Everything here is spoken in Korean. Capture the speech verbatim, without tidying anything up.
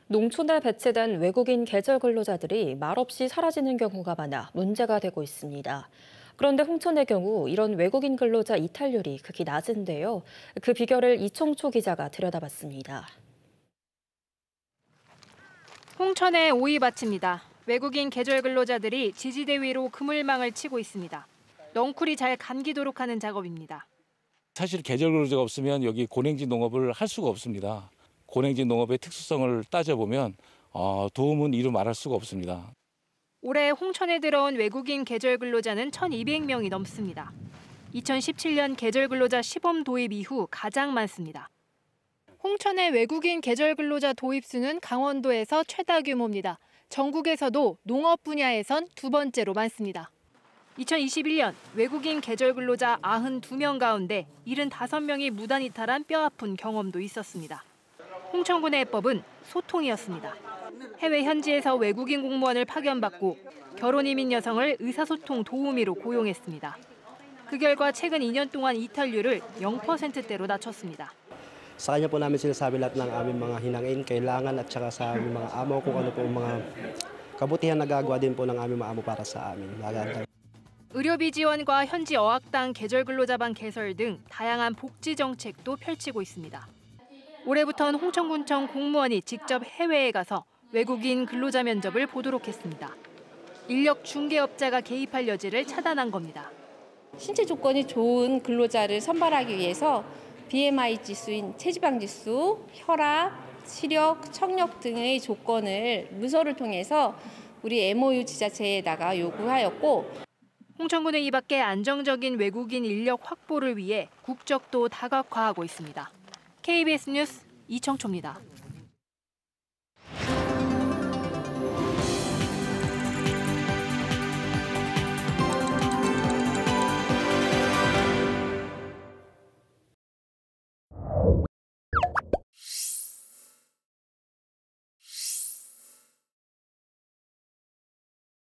농촌에 배치된 외국인 계절 근로자들이 말없이 사라지는 경우가 많아 문제가 되고 있습니다. 그런데 홍천의 경우 이런 외국인 근로자 이탈률이 극히 낮은데요. 그 비결을 이청초 기자가 들여다봤습니다. 홍천의 오이밭입니다. 외국인 계절 근로자들이 지지대 위로 그물망을 치고 있습니다. 넝쿨이 잘 감기도록 하는 작업입니다. 사실 계절 근로자가 없으면 여기 고랭지 농업을 할 수가 없습니다. 고랭지 농업의 특수성을 따져보면 도움은 이루 말할 수가 없습니다. 올해 홍천에 들어온 외국인 계절 근로자는 천이백 명이 넘습니다. 이천십칠 년 계절 근로자 시범 도입 이후 가장 많습니다. 홍천의 외국인 계절 근로자 도입 수는 강원도에서 최다 규모입니다. 전국에서도 농업 분야에선 두 번째로 많습니다. 이천이십일 년 외국인 계절 근로자 구십이 명 가운데 칠십오 명이 무단 이탈한 뼈아픈 경험도 있었습니다. 홍천군의 해법은 소통이었습니다. 해외 현지에서 외국인 공무원을 파견받고 결혼 이민 여성을 의사소통 도우미로 고용했습니다. 그 결과 최근 이 년 동안 이탈률을 영 퍼센트대로 낮췄습니다. Sa kanya po namin sinasabi lahat ng aming mga hinangin, kailangan at saka sa aming mga amo kung ano po mga kabutihan na gagawa din po ng aming mga amo para sa amin. 의료비 지원과 현지 어학당 계절 근로자반 개설 등 다양한 복지 정책도 펼치고 있습니다. 올해부터는 홍천군청 공무원이 직접 해외에 가서 외국인 근로자 면접을 보도록 했습니다. 인력 중개업자가 개입할 여지를 차단한 겁니다. 신체 조건이 좋은 근로자를 선발하기 위해서 비엠아이 지수인 체지방 지수, 혈압, 시력, 청력 등의 조건을 문서를 통해서 우리 엠오유 지자체에다가 요구하였고, 홍천군은 이 밖에 안정적인 외국인 인력 확보를 위해 국적도 다각화하고 있습니다. 케이비에스 뉴스 이청초입니다.